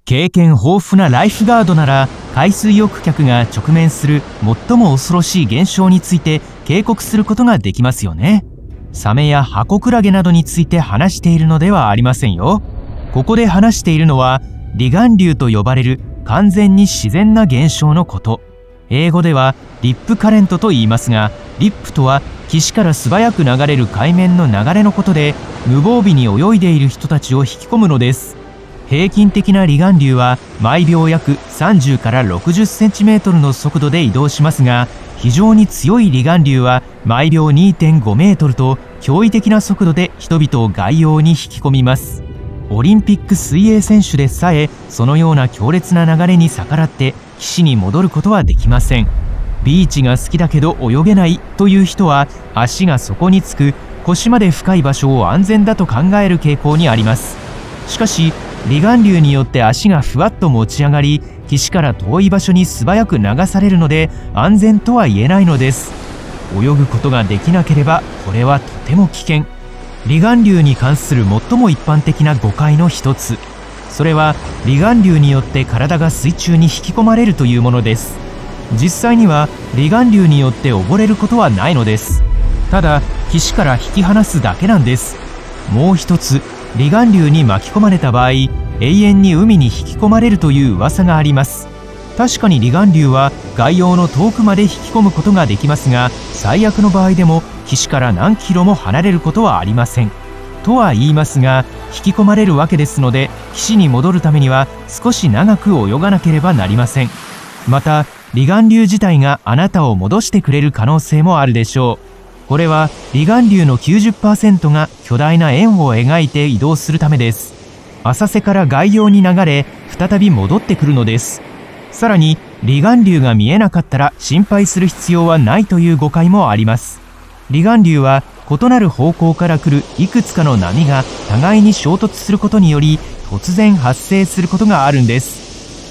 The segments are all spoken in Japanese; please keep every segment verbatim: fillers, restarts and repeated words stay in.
経験豊富なライフガードなら、海水浴客が直面する最も恐ろしい現象について警告することができますよね。サメやハコクラゲなどについて話しているのではありませんよ。ここで話しているのは離岸流と呼ばれる完全に自然な現象のこと。英語ではリップカレントと言いますが、リップとは岸から素早く流れる海面の流れのことで、無防備に泳いでいる人たちを引き込むのです。平均的な離岸流は毎秒約さんじゅうからろくじゅっセンチメートルの速度で移動しますが、非常に強い離岸流は毎秒 にてんごメートルと驚異的な速度で人々を外洋に引き込みます。オリンピック水泳選手でさえそのような強烈な流れに逆らって岸に戻ることはできません。ビーチが好きだけど泳げないという人は、足が底につく腰まで深い場所を安全だと考える傾向にあります。しかし離岸流によって足がふわっと持ち上がり、岸から遠い場所に素早く流されるので安全とは言えないのです。泳ぐことができなければこれはとても危険。離岸流に関する最も一般的な誤解の一つ、それは離岸流によって体が水中に引き込まれるというものです。実際には離岸流によって溺れることはないのです。ただ岸から引き離すだけなんです。もう一つ、離岸流に巻き込まれた場合、永遠に海に引き込まれるという噂があります。確かに離岸流は外洋の遠くまで引き込むことができますが、最悪の場合でも岸から何キロも離れることはありません。とは言いますが、引き込まれるわけですので、岸に戻るためには少し長く泳がなければなりません。また離岸流自体があなたを戻してくれる可能性もあるでしょう。これは離岸流の きゅうじゅっパーセント が巨大な円を描いて移動するためです。浅瀬から外洋に流れ、再び戻ってくるのです。さらに離岸流が見えなかったら心配する必要はないという誤解もあります。離岸流は異なる方向から来るいくつかの波が互いに衝突することにより突然発生することがあるんです。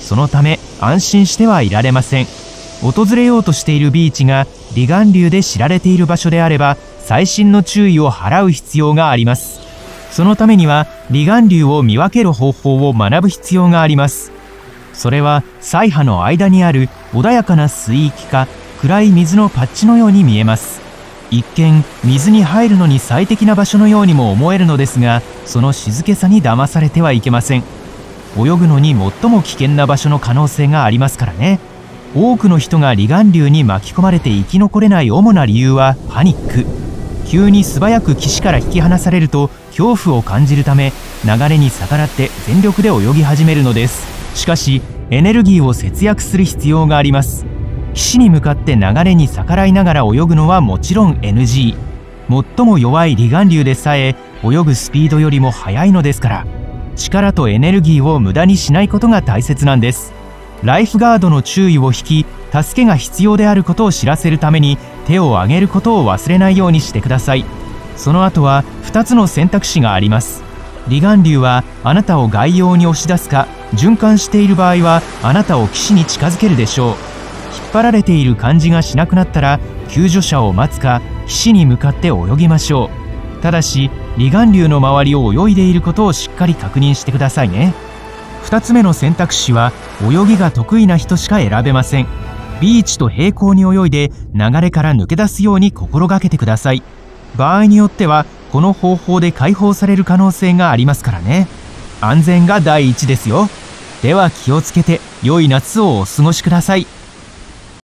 そのため安心してはいられません。訪れようとしているビーチが離岸流で知られている場所であれば、細心の注意を払う必要があります。そのためには離岸流を見分ける方法を学ぶ必要があります。それは鰓耙の間にある穏やかな水域か暗い水のパッチのように見えます。一見水に入るのに最適な場所のようにも思えるのですが、その静けさに騙されてはいけません。泳ぐのに最も危険な場所の可能性がありますからね。多くの人が離岸流に巻き込まれて生き残れない主な理由はパニック。急に素早く岸から引き離されると恐怖を感じるため、流れに逆らって全力で泳ぎ始めるのです。しかしエネルギーを節約する必要があります。岸に向かって流れに逆らいながら泳ぐのはもちろん エヌジー。最も弱い離岸流でさえ泳ぐスピードよりも速いのですから、力とエネルギーを無駄にしないことが大切なんです。ライフガードの注意を引き、助けが必要であることを知らせるために手を挙げることを忘れないようにしてください。その後はふたつの選択肢があります。離岸流はあなたを外洋に押し出すか、循環している場合はあなたを岸に近づけるでしょう。引っ張られている感じがしなくなったら救助者を待つか、岸に向かって泳ぎましょう。ただし離岸流の周りを泳いでいることをしっかり確認してくださいね。ふたつめの選択肢は泳ぎが得意な人しか選べません。ビーチと平行に泳いで流れから抜け出すように心がけてください。場合によってはこの方法で解放される可能性がありますからね。安全が第一ですよ。では気をつけて良い夏をお過ごしください。